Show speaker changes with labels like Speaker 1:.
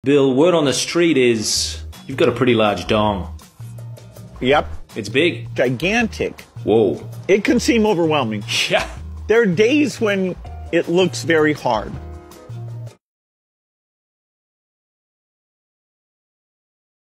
Speaker 1: Bill, word on the street is you've got a pretty large dong.
Speaker 2: Yep.
Speaker 1: It's big.
Speaker 2: Gigantic.
Speaker 1: Whoa.
Speaker 2: It can seem overwhelming.
Speaker 1: Yeah.
Speaker 2: There are days when it looks very hard.